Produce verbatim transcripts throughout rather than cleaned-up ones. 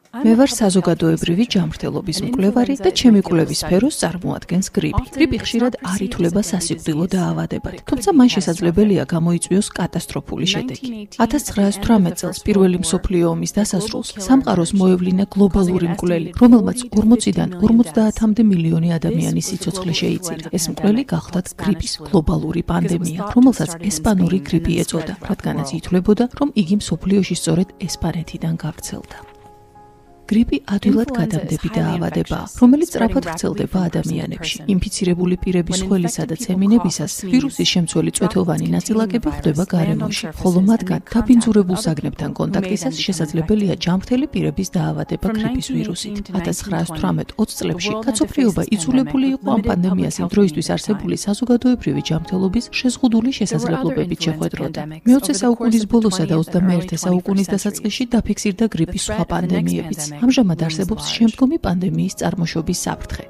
მე ვარ საზოგადოებრივი ჯანმრთელობის მკვლევარი და ჩემი კვლევის სფეროს წარმოადგენს გრიპი. გრიპი ხშირად არ ითვლება სასიკვდილო დაავადებად, თუმცა მან შესაძლებელია გამოიწვიოს კატასტროფული შედეგი. ათას ცხრაას თვრამეტ წელს პირველი მსოფლიო ომის დასასრულს სამყაროს მოევლინა გლობალური მკვლელი, რომელმაც ორმოციდან ორმოცდაათამდე მილიონი ადამიანის სიცოცხლე შეიწირა. ეს მკვლელი გახლდათ გრიპის გლობალური პანდემია, რომელსაც ესპანური გრიპი ეწოდა, რადგანაც ითვლებოდა, რომ იგი მსოფლიოში სწორედ ესპანეთიდან გავრცელდა. გრიპი ადვილად გადამდები დაავადებაა, რომელიც სწრაფად ვრცელდება ადამიანებში. ინფიცირებული პირების ხველისა და ცემინებისას ვირუსის შემცველი წვეთოვანი ნაწილაკები ხვდება გარემოში, ხოლო მათგან დაბინძურებულ საგნებთან კონტაქტისას შესაძლებელია ჯანმრთელი პირების დაავადება გრიპის ვირუსით. ათას ცხრაას თვრამეტ ოცი წლებში კაცობრიობა იძულებული იყო ამ პანდემიას იმ დროისთვის არსებული საზოგადოებრივი ჯანმრთელობის შეზღუდული შესაძლებლობებით შეხვედროდა. მეოცე საუკუნის ბოლოსა და ოცდამეერთე საუკუნის დასაწყისში დაფიქსირდა გრიპის სხვა პანდემიებიც. ამჟამად არსებობს შემდგომი პანდემიის წარმოშობის საფრთხე.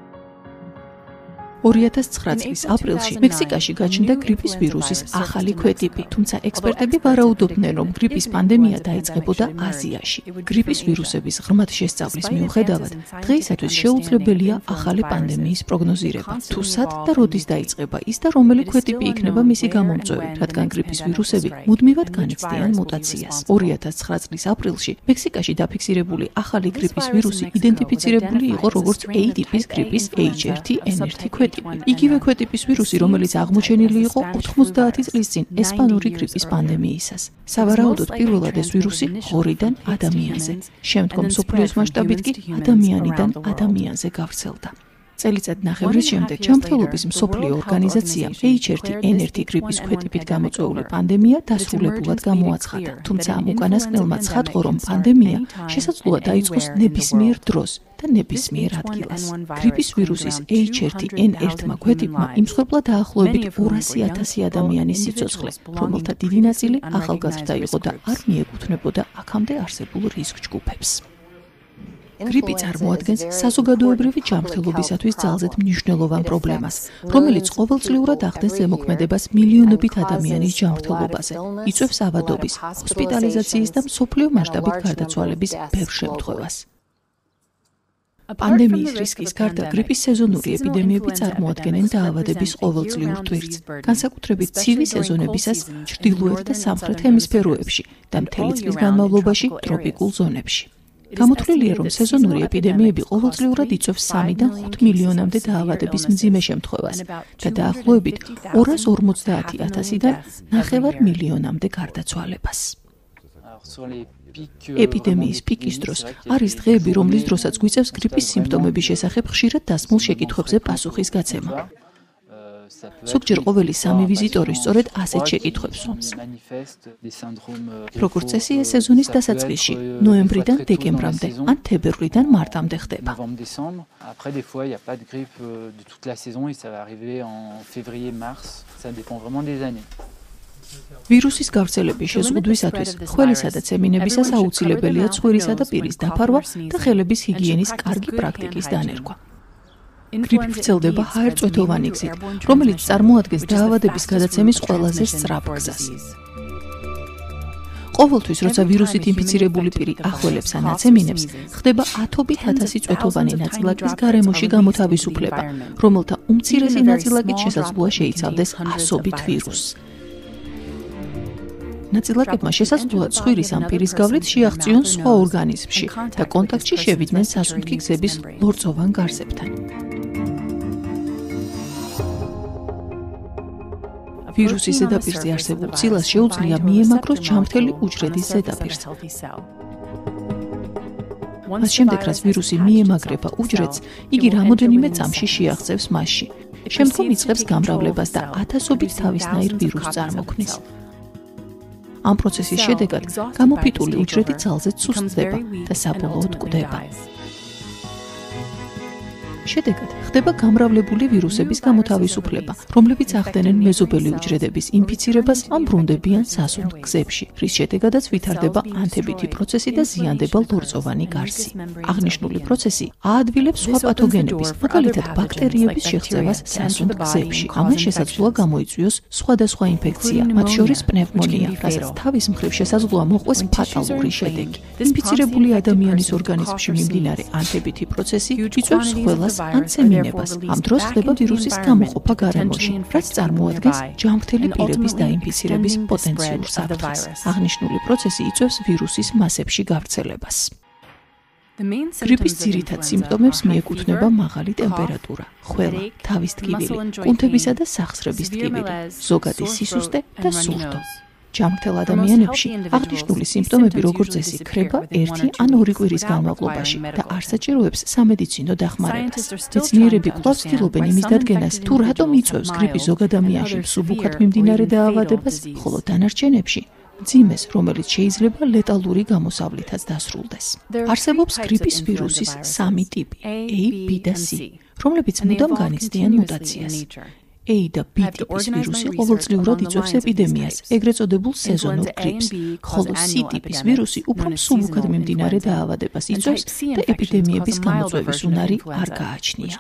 ორი ათას ცხრა წლის აპრილში მექსიკაში გაჩნდა გრიპის ვირუსის ახალი ქვეტიპი, თუმცა ექსპერტები ვარაუდობდნენ, რომ გრიპის პანდემია დაიწყებოდა აზიაში. გრიპის ვირუსების ღრმად შესწავლის მიუხედავად, დღეისათვის შეუძლებელია ახალი პანდემიის პროგნოზირება. თუ სად და როდის დაიწყება ის და რომელი ქვეტიპი იქნება მისი გამომწვევი, რადგან გრიპის ვირუსები მუდმივად განიცდიან მუტაციას. ორი ათას ცხრა წლის აპრილში მექსიკაში დაფიქსირებული ახალი გრიპის ვირუსი იდენტიფიცირებული იყო როგორც A ტიპის გრიპის H ერთი N ერთი ქვეტიპი. იგივე ქვეტიპის ვირუსი, რომელიც აღმოჩენილი იყო ოთხმოცდაათი წლის წინ ესპანური გრიპის პანდემიისას. სავარაუდოდ პირველად ეს ვირუსი ღორიდან ადამიანზე, შემდგომ მსოფლიოს მასშტაბით კი ადამიანიდან ადამიანზე გავრცელდა. წელიწად ნახევრის შემდეგ ჯანმრთელობის მსოფლიო ორგანიზაციამ H ერთი N ერთი გრიპის ქვეტიპით გამოწვეული პანდემია დასრულებულად გამოაცხადა, თუმცა ამ უკანასკნელმა ცხადყო, რომ პანდემია შესაძლოა დაიწყოს ნებისმიერ დროს და ნებისმიერ ადგილას. გრიპის ვირუსის H ერთი N ერთმა ქვეტიპმა იმსხვერპლა დაახლოებით ორასი ათასი ადამიანის სიცოცხლე, რომელთა დიდი ნაწილი ახალგაზრდა იყო და არ მიეკუთვნებოდა აქამდე არსებულ რისკ ჯგუფებს. გრიპი წარმოადგენს საზოგადოებრივი ჯანმრთელობისათვის ძალზედ მნიშვნელოვან პრობლემას, რომელიც ყოველწლიურად ახდენს ზემოქმედებას მილიონობით ადამიანის ჯანმრთელობაზე, იწვევს ავადობის, ჰოსპიტალიზაციის და მსოფლიო მასშტაბით გარდაცვალების ბევრ შემთხვევას. პანდემიის რისკის გარდა გრიპის სეზონური ეპიდემიები წარმოადგენენ დაავადების ყოველწლიურ ტვირთს, განსაკუთრებით ცივი სეზონებისას ჩრდილოეთ და სამხრეთ ჰემისფეროებში და მთელი წლის განმავლობაში ტროპიკულ ზონებში. გამოთვლილია, რომ სეზონური ეპიდემიები ყოველწლიურად იწვევს სამიდან ხუთ მილიონამდე დაავადების მძიმე შემთხვევას და დაახლოებით ორას ორმოცდაათი ათასიდან ნახევარ მილიონამდე გარდაცვალებას. ეპიდემიის პიკის დროს არის დღეები, რომლის დროსაც გვიწევს გრიპის სიმპტომების შესახებ ხშირად დასმულ შეკითხვებზე პასუხის გაცემა. ზოგჯერ ყოველი სამი ვიზიტორი სწორედ ასეთ შეკითხვებს სვამს. როგორც წესია, სეზონის დასაწყისში, ნოემბრიდან დეკემბრამდე, ან თებერვლიდან მარტამდე ხდება. ვირუსის გავრცელების შეზღუდვისათვის ხველისა და ცემინებისას აუცილებელია ცხვირისა და პირის დაფარვა და ხელების ჰიგიენის კარგი პრაქტიკის დანერგვა. გრიპი ვრცელდება ჰაერწვეთოვანი გზით, რომელიც წარმოადგენს დაავადების გადაცემის ყველაზე სწრაფ გზას. ყოველთვის, როცა ვირუსით ინფიცირებული პირი ახველებს ან აცემინებს, ხდება ათობით ათასი წვეთოვანი ნაწილაკის გარემოში გამოთავისუფლება, რომელთა უმცირესი ნაწილაკით შესაძლოა შეიცავდეს ასობით ვირუსს. ნაწილაკებმა შესაძლოა ცხვირის ან პირის გავლით შეაღწიონ სხვა ორგანიზმში და კონტაქტში შევიდნენ სასუნთქი გზების ლორწოვან გარსებთან. ვირუსის ზედაპირზე არსებულ ცილას შეუძლია მიემაგროს ჯანმრთელი უჯრედის ზედაპირს. მას შემდეგ, რაც ვირუსი მიემაგრება უჯრედს, იგი რამოდენიმე წამში შეაღწევს მასში. შემდგომ იწყებს გამრავლებას და ათასობით თავისნაირ ვირუსს წარმოქმნის. ამ პროცესის შედეგად გამოფიტული უჯრედი ძალზედ სუსტდება და საბოლოოდ კვდება. შედეგად ხდება გამრავლებული ვირუსების გამოთავისუფლება, რომლებიც ახდენენ მეზობელი უჯრედების ინფიცირებას ან ბრუნდებიან სასუნდ გზებში, რის შედეგადაც ვითარდება ანთებითი პროცესი და ზიანდება ლორწოვანი გარსი. აღნიშნული პროცესი აადვილებს სხვა პათოგენების, მაგალითად ბაქტერიების შეღწევას სასუნდ გზებში. ამან შესაძლოა გამოიწვიოს სხვადასხვა ინფექცია, მათ შორის პნევმონია, რასაც თავის მხრივ შესაძლოა მოყვეს ფატალური შედეგი. ინფიცირებული ადამიანის ორგანიზმში მიმდინარე ანთებითი პროცესი იწვევს ხველას ან ცემინებას. ამ დროს ხდება ვირუსის გამოყოფა გარემოში, რაც წარმოადგენს ჯანმრთელი პირების დაინფიცირების პოტენციურ საფრთხეს. აღნიშნული პროცესი იწვევს ვირუსის მასებში გავრცელებას. გრიპის ძირითად სიმპტომებს მიეკუთვნება მაღალი ტემპერატურა, ხველა, თავის ტკივილი, კუნთებისა და სახსრების ტკივილი, ზოგადი სისუსტე და სურდო. ჯანმრთელ ადამიანებში აღნიშნული სიმპტომები როგორც წესი ქრება ერთი ან ორი კვირის განმავლობაში და არ საჭიროებს სამედიცინო დახმარებას. მეცნიერები კვლავ ცდილობენ იმის დადგენას, თუ რატომ იწვევს გრიპი ზოგ ადამიანში მსუბუქად მიმდინარე დაავადებას, ხოლო დანარჩენებში მძიმეს, რომელიც შეიძლება ლეტალური გამოსავლითაც დასრულდეს. არსებობს გრიპის ვირუსის სამი ტიპი, A, B და C, რომლებიც მუდამ განიცდიან მუტაციას. A და B ტიპის ვირუსი ყოველწლიურად იწვევს ეპიდემიას, ეგრეთ წოდებულ სეზონურ გრიპს, ხოლო C ტიპის ვირუსი უფრო მსუბუქად მიმდინარე დაავადებას იწვევს და ეპიდემიების გამოწვევის უნარი არ გააჩნია.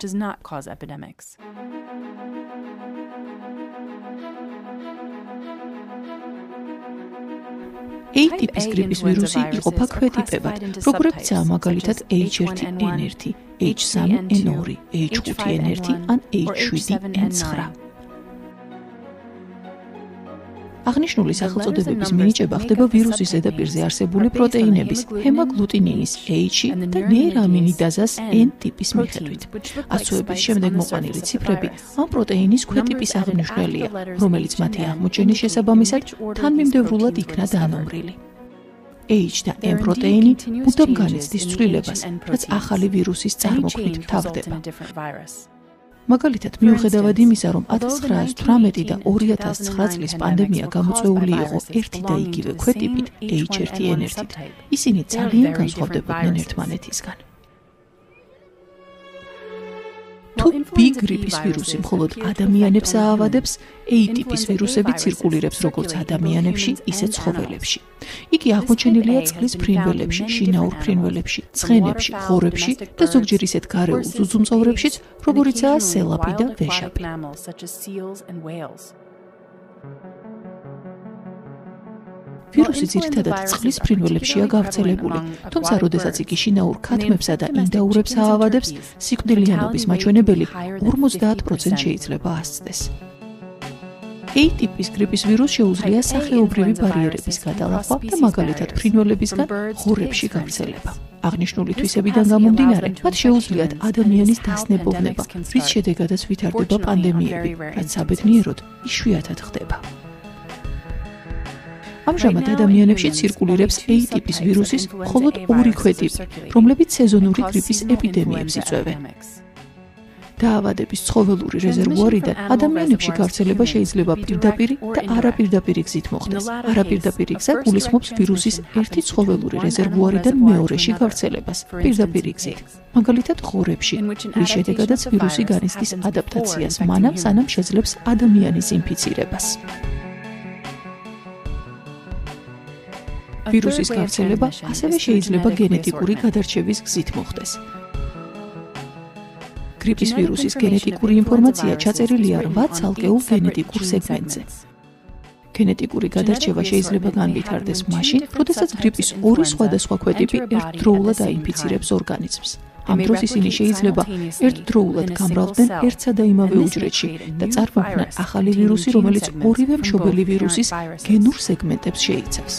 A ტიპის გრიპის ვირუსი იყოფა ქვეტიპებად, როგორებიცაა მაგალითად H one N one, H three N two, H five N one ან H seven N nine. აღნიშნული სახელწოდებების მინიჭება ხდება ვირუსის ზედაპირზე არსებული პროტეინების ჰემაგლუტინინის H და ნეირამინიდაზას N ტიპის მიხედვით. ასოების შემდეგ მოყვანილი ციფრები ამ პროტეინის ქვეტიპის აღნიშნულია, რომელიც მათი აღმოჩენის შესაბამისად თანმიმდევრულად იქნა დანომრილი. H და N პროტეინი მუდამ განიცდის ცვლილებას, რაც ახალი ვირუსის წარმოქმნით მთავრდება. მაგალითად, მიუხედავად იმისა, რომ ათას ცხრაას თვრამეტი და ორი ათას ცხრა წლის პანდემია გამოწვეული იყო ერთი და იგივე ქვეტიპით H one N one-ით, ისინი ძალიან განსხვავდებოდნენ ერთმანეთისგან. თუ B გრიპის ვირუსი მხოლოდ ადამიანებს აავადებს, A ტიპის ვირუსები ცირკულირებს როგორც ადამიანებში, ისე ცხოველებში. იგი აღმოჩენილია წყლის ფრინველებში, შინაურ ფრინველებში, ცხენებში, ღორებში და ზოგჯერ ისეთ გარეულ ძუძუმწოვრებშიც, როგორიცაა სელაპი და ვეშაპი. ვირუსი ძირითადად წყლის ფრინველებშია გავრცელებული, თუმცა როდესაც იგი შინაურ ქათმებსა და ინდაურებს აავადებს, სიკვდილიანობის მაჩვენებელი ორმოცდაათ პროცენტს შეიძლება ასწდეს. A ტიპის გრიპის ვირუსს შეუძლია სახეობრივი ბარიერების გადალახვა და მაგალითად ფრინველებისგან ღორებში გავრცელება. აღნიშნული თვისებიდან გამომდინარე, მათ შეუძლიათ ადამიანის დასნებოვნება, რის შედეგადაც ვითარდება პანდემიები, რაც საბედნიეროდ იშვიათად ხდება. ამჟამად ადამიანებში ცირკულირებს A ტიპის ვირუსის მხოლოდ ორი ქვეტიპი, რომლებიც სეზონური გრიპის ეპიდემიებს იწვევენ. დაავადების ცხოველური რეზერვუარიდან ადამიანებში გავრცელება შეიძლება პირდაპირი და არაპირდაპირი გზით მოხდეს. არაპირდაპირი გზა გულისხმობს ვირუსის ერთი ცხოველური რეზერვუარიდან მეორეში გავრცელებას, პირდაპირი გზით, მაგალითად ღორებში, რის შედეგადაც ვირუსი განიცდის ადაპტაციას მანამ, სანამ შეძლებს ადამიანის ინფიცირებას. ვირუსის გავრცელება ასევე შეიძლება გენეტიკური გადარჩევის გზით მოხდეს. გრიპის ვირუსის გენეტიკური ინფორმაცია ჩაწერილია რვა ცალკეულ გენეტიკურ სეგმენტზე. გენეტიკური გადარჩევა შეიძლება განვითარდეს მაშინ, როდესაც გრიპის ორი სხვადასხვა ქვეტიპი ერთდროულად აინფიცირებს ორგანიზმს. ამ დროს ისინი შეიძლება ერთდროულად გამრავლდნენ ერთსა და იმავე უჯრედში და წარმოქმნან ახალი ვირუსი, რომელიც ორივე მშობელი ვირუსის გენურ სეგმენტებს შეიცავს.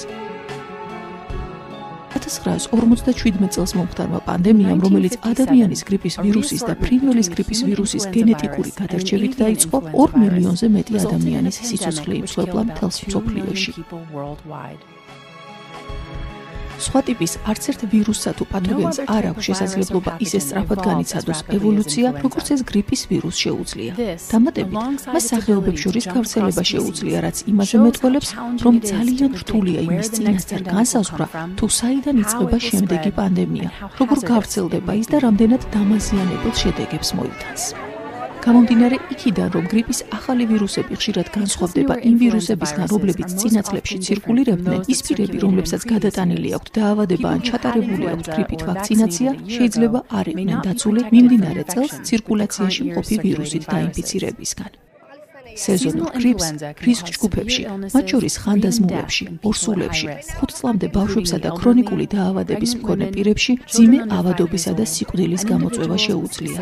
ათას ცხრაას ორმოცდაშვიდმეტ წელს მომხდარმა პანდემიამ, რომელიც ადამიანის გრიპის ვირუსის და ფრინველის გრიპის ვირუსის გენეტიკური გადარჩევით დაიწყო, ორ მილიონზე მეტი ადამიანის სიცოცხლე იმსხვერპლა მთელს მსოფლიოში. სხვა ტიპის არც ერთ ვირუსსა თუ პათოგენს არ აქვს შესაძლებლობა ისე სწრაფად განიცადოს ევოლუცია, როგორც ეს გრიპის ვირუსს შეუძლია. დამატებით, მას სახეობებს შორის გავრცელება შეუძლია, რაც იმაზე მეტყველებს, რომ ძალიან რთულია იმის წინასწარ განსაზღვრა, თუ საიდან იწყება შემდეგი პანდემია, როგორ გავრცელდება ის და რამდენად დამაზიანებელ შედეგებს მოიტანს. გამომდინარე იქიდან, რომ გრიპის ახალი ვირუსები ხშირად განსხვავდება იმ ვირუსებისგან, რომლებიც წინა წლებში ცირკულირებდნენ, ის პირები, რომლებსაც გადატანილი აქვთ დაავადება ან ჩატარებული აქვთ გრიპით ვაქცინაცია, შეიძლება არ იყვნენ დაცული მიმდინარე წელს ცირკულაციაში მყოფი ვირუსით დაინფიცირებისგან. სეზონურ გრიპს რისკ ჯგუფებში, მათ შორის ხანდაზმულებში, ორსულებში, ხუთ წლამდე ბავშვებსა და ქრონიკული დაავადების მქონე პირებში მძიმე ავადობისა და სიკვდილის გამოწვევა შეუძლია.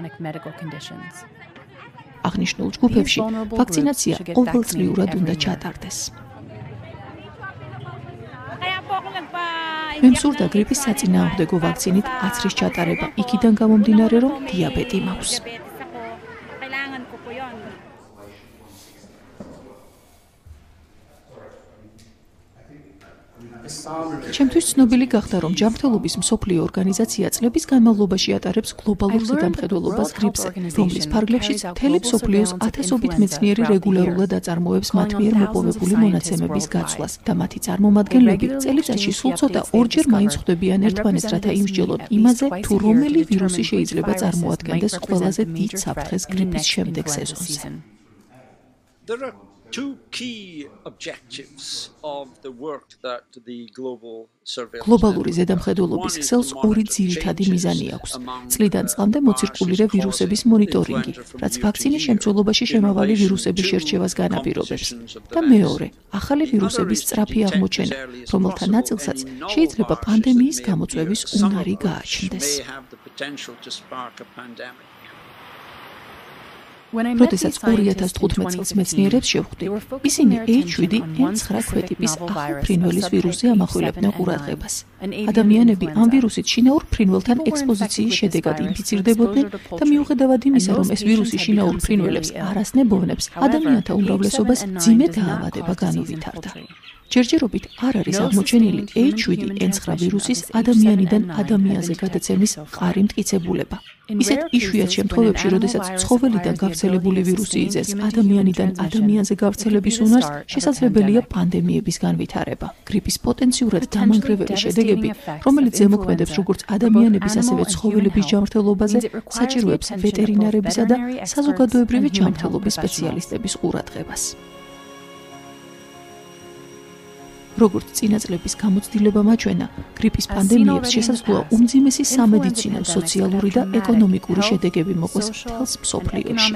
აღნიშნულ ჯგუფებში ვაქცინაცია ყოველწლიურად უნდა ჩატარდეს. მე მსურდა გრიპის საწინააღმდეგო ვაქცინით აცრის ჩატარება, იქიდან გამომდინარე, რომ დიაბეტი მაქვს. ჩემთვის ცნობილი გახდა, რომ ჯანმრთელობის მსოფლიო ორგანიზაცია წლების განმავლობაში ატარებს გლობალურ ზედამხედველობას გრიპზე, რომლის ფარგლებშიც მთელი მსოფლიოს ათასობით მეცნიერი რეგულარულად აწარმოებს მათ მიერ მოპოვებული მონაცემების გაცვლას და მათი წარმომადგენლები წელიწადში სულ ცოტა ორჯერ მაინც ხვდებიან ერთმანეთს, რათა იმსჯელონ იმაზე, თუ რომელი ვირუსი შეიძლება წარმოადგენდეს ყველაზე დიდ საფრთხეს გრიპის შემდეგ სეზონზე. Two key objectives of the work that the global surveillance გლობალური ზედამხედველობის ქსელს ორი ძირითადი მიზანი აქვს. წლიდან წლამდე მოცირკულირე ვირუსების მონიტორინგი, რაც ვაქცინის შემცველობაში შემავალი ვირუსების შერჩევას განაპირობებს. და მეორე, ახალი ვირუსების სწრაფი აღმოჩენა, რომელთა ნაწილსაც შეიძლება პანდემიის გამოწვევის უნარი გააჩნდეს. როდესაც ორი ათას თხუთმეტ წელს მეცნიერებს შევხვდი, ისინი ეიჩ შვიდ ენ ცხრა ქვეტიპის ახალ ფრინველის ვირუსზე ამახვილებდნენ ყურადღებას. ადამიანები ამ ვირუსით შინაურ ფრინველთან ექსპოზიციის შედეგად ინფიცირდებოდნენ და მიუხედავად იმისა, რომ ეს ვირუსი შინაურ ფრინველებს არ ასნებოვნებს, ადამიანთა უმრავლესობას მძიმე დაავადება განუვითარდა. ჯერჯერობით არ არის აღმოჩენილი ეიჩ შვიდ ენ ცხრა ვირუსის ადამიანიდან ადამიანზე გადაცემის მყარი მტკიცებულება. ისეთ იშვიათ შემთხვევებში, როდესაც ცხოველიდან გავრცელებული ვირუსი იძენს ადამიანიდან ადამიანზე გავრცელების უნარს, შესაძლებელია პანდემიების განვითარება. გრიპის პოტენციურად დამანგრეველი შედეგები, რომელიც ზემოქმედებს როგორც ადამიანების, ასევე ცხოველების ჯანმრთელობაზე, საჭიროებს ვეტერინარებისა და საზოგადოებრივი ჯანმრთელობის სპეციალისტების ყურადღებას. როგორც წინა წლების გამოცდილება მაჩვენა, გრიპის პანდემიებს შესაძლოა უმძიმესი სამედიცინო, სოციალური და ეკონომიკური შედეგები მოყვეს მთელს მსოფლიოში.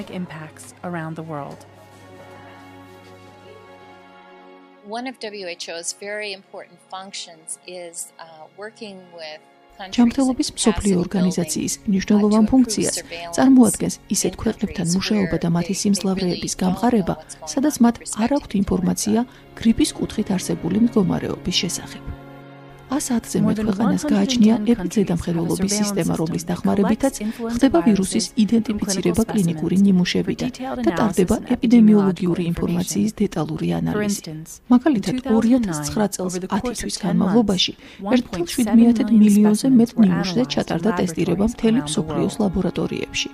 One of W H O's very important functions is uh, working with ჯანმრთელობის მსოფლიო ორგანიზაციის მნიშვნელოვან ფუნქციას წარმოადგენს ისეთ ქვეყნებთან მუშაობა და მათი სიმძლავრეების გამყარება, სადაც მათ არ აქვთ ინფორმაცია გრიპის კუთხით არსებული მდგომარეობის შესახებ. ას ათზე მეტ ქვეყანას გააჩნია ეპიდემიოლოგიის სისტემა, რომლის დახმარებითაც ხდება ვირუსის იდენტიფიცირება კლინიკური ნიმუშებიდან და ტარდება ეპიდემიოლოგიური ინფორმაციის დეტალური ანალიზი. მაგალითად, ორი ათას ცხრა წელს ათი თვის განმავლობაში ერთ целых შვიდ დесятых მილიონზე მეტ ნიმუშზე ჩატარდა ტესტირება მთელი მსოფლიოს ლაბორატორიებში.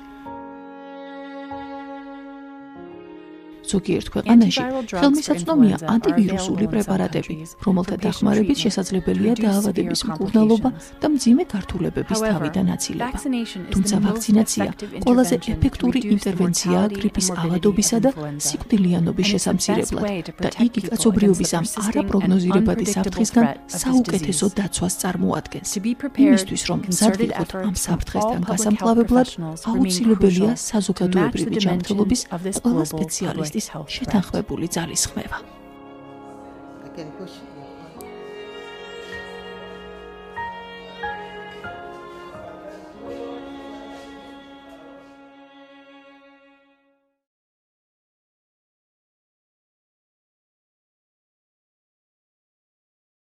ზოგიერთ ქვეყანაში ხელმისაწვდომია ანტივირუსული პრეპარატები, რომელთა დახმარებით შესაძლებელია დაავადების მკურნალობა და მძიმე გართულებების თავიდან აცილება. თუმცა ვაქცინაცია ყველაზე ეფექტური ინტერვენციაა გრიპის ავადობისა და სიკვდილიანობის შესამცირებლად და იგი კაცობრიობის ამ არაპროგნოზირებადი საფრთხისგან საუკეთესო დაცვას წარმოადგენს. იმისთვის, რომ მზად ვიყოთ ამ საფრთხესთან გასამკლავებლად, აუცილებელია საზოგადოებრივი ჯანმრთელობის ყველა სპეციალისტის შეთანხმებული ძალისხმევა.